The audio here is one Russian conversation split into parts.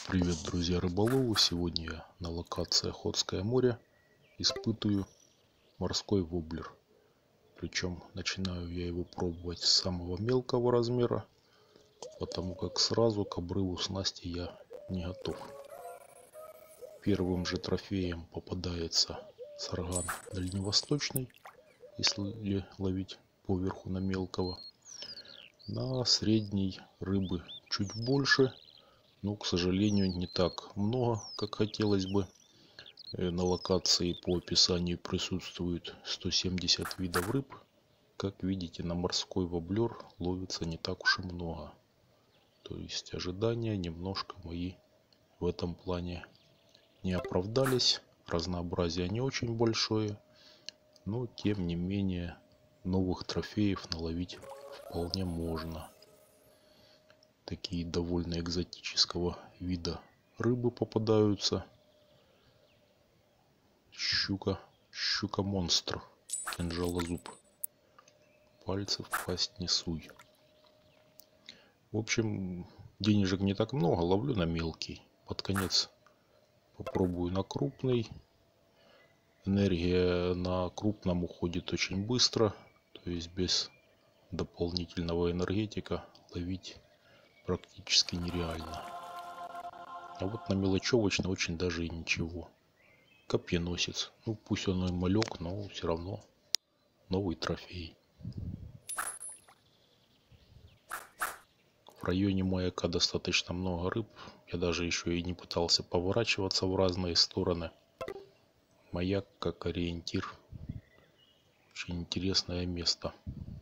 Привет, друзья рыболовы! Сегодня я на локации Охотское море испытываю морской воблер. Причем начинаю я его пробовать с самого мелкого размера, потому как сразу к обрыву снасти я не готов. Первым же трофеем попадается сарган дальневосточный, если ловить поверху на мелкого. На средней рыбы чуть больше. Но, к сожалению, не так много, как хотелось бы. На локации по описанию присутствует 170 видов рыб. Как видите, на морской воблер ловится не так уж и много. То есть ожидания немножко мои в этом плане не оправдались. Разнообразие не очень большое. Но, тем не менее, новых трофеев наловить вполне можно. Такие довольно экзотического вида рыбы попадаются. Щука-монстр, кинжалозуб. Пальцы в пасть не суй. В общем, денежек не так много, ловлю на мелкий. Под конец попробую на крупный. Энергия на крупном уходит очень быстро. То есть без дополнительного энергетика ловить практически нереально. А вот на мелочевочно очень даже и ничего. Копьеносец. Ну пусть он и малек, но все равно новый трофей. В районе маяка достаточно много рыб. Я даже еще и не пытался поворачиваться в разные стороны. Маяк как ориентир. Очень интересное место.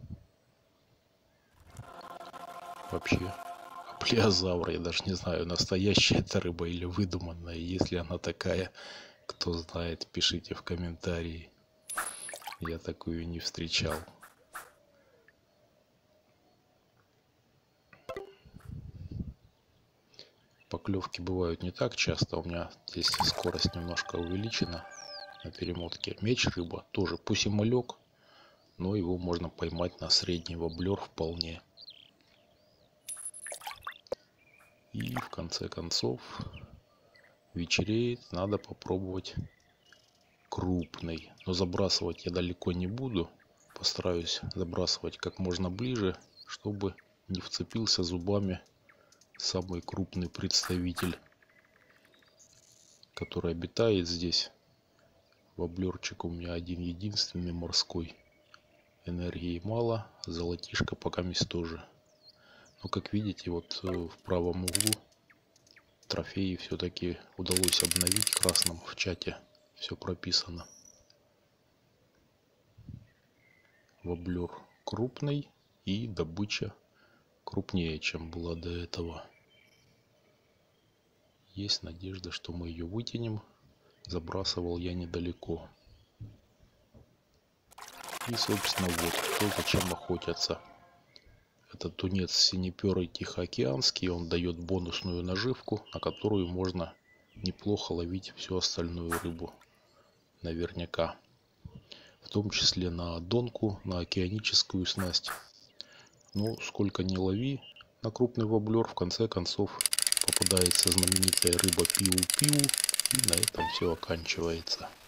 Вообще, плеозавр, я даже не знаю, настоящая это рыба или выдуманная. Если она такая, кто знает, пишите в комментарии. Я такую не встречал. Поклевки бывают не так часто. У меня здесь скорость немножко увеличена на перемотке. Меч рыба тоже, пусть и малек, но его можно поймать на средний воблер вполне. И в конце концов вечереет, надо попробовать крупный. Но забрасывать я далеко не буду. Постараюсь забрасывать как можно ближе, чтобы не вцепился зубами самый крупный представитель, который обитает здесь. Воблерчик у меня один единственный морской. Энергии мало, золотишко пока мест тоже. Но как видите, вот в правом углу трофеи все-таки удалось обновить красным в чате. Все прописано. Воблер крупный и добыча крупнее, чем была до этого. Есть надежда, что мы ее вытянем. Забрасывал я недалеко. И, собственно, вот кто зачем охотятся. Это тунец синеперый тихоокеанский. Он дает бонусную наживку, на которую можно неплохо ловить всю остальную рыбу. Наверняка. В том числе на донку, на океаническую снасть. Ну, сколько ни лови на крупный воблер, в конце концов попадается знаменитая рыба пиу-пиу. И на этом все оканчивается.